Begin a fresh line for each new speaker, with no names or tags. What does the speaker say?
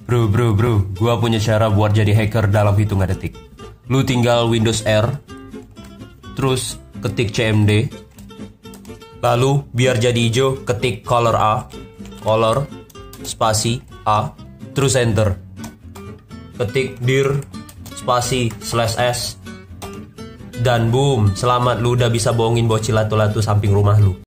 Bro, gua punya cara buat jadi hacker dalam hitungan detik. Lu tinggal Windows R, terus ketik CMD, lalu biar jadi hijau ketik color spasi A, terus enter. Ketik dir spasi /s, dan boom, selamat, lu udah bisa bohongin bocil latu-latu samping rumah lu.